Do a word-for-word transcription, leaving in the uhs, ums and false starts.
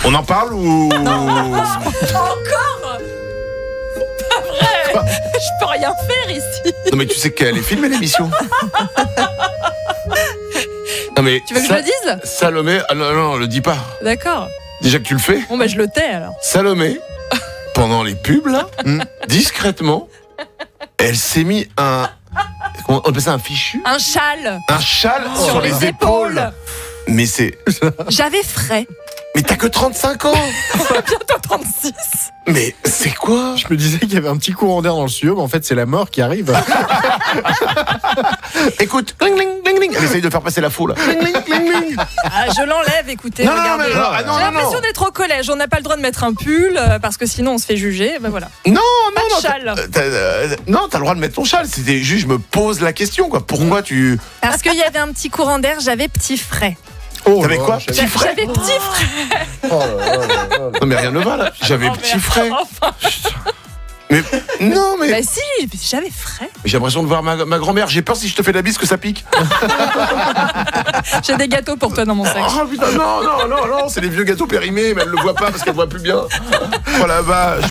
On en parle ou... Encore? Pas vrai. Quoi? Je peux rien faire ici. Non mais tu sais qu'elle est filmée l'émission. Non mais... Tu veux que Sa- je le dise? Salomé... Ah non, non, le dis pas. D'accord. Déjà que tu le fais. Bon bah je le tais alors. Salomé, pendant les pubs là, discrètement, elle s'est mis un... On appelle ça un fichu? Un châle Un châle sur, sur, les, épaules. Mais c'est... J'avais frais. Mais t'as que trente-cinq ans. Bientôt trente-six. Mais c'est quoi? Je me disais qu'il y avait un petit courant d'air dans le studio, mais en fait c'est la mort qui arrive. Écoute, cling, cling, cling, cling. Elle essaye de faire passer la faux là. Cling, cling, cling, cling. Ah, je l'enlève, écoutez, Non, non, regardez. mais alors, ah, non, J'ai non, l'impression non. d'être au collège. On n'a pas le droit de mettre un pull euh, parce que sinon on se fait juger. Ben voilà. Non, Pas non, de non. châle. t'as- t'as- euh, Non, t'as le droit de mettre ton châle. C'était juste, je me pose la question quoi. Pourquoi tu... Parce qu'il y avait un petit courant d'air, j'avais petit frais. Oh, T'avais là, quoi? j'avais- Petit frais? J'avais petit frais. Oh là là là là là. Non mais rien ne va là. J'avais Oh, petit merde. frais. Enfin, Mais non mais... bah si, j'avais frais. J'ai l'impression de voir ma, ma grand-mère. J'ai peur si je te fais la bise que ça pique. J'ai des gâteaux pour toi dans mon sac. Oh putain, non, non, non, non. C'est les vieux gâteaux périmés, mais elle le voit pas parce qu'elle voit plus bien. Oh la vache.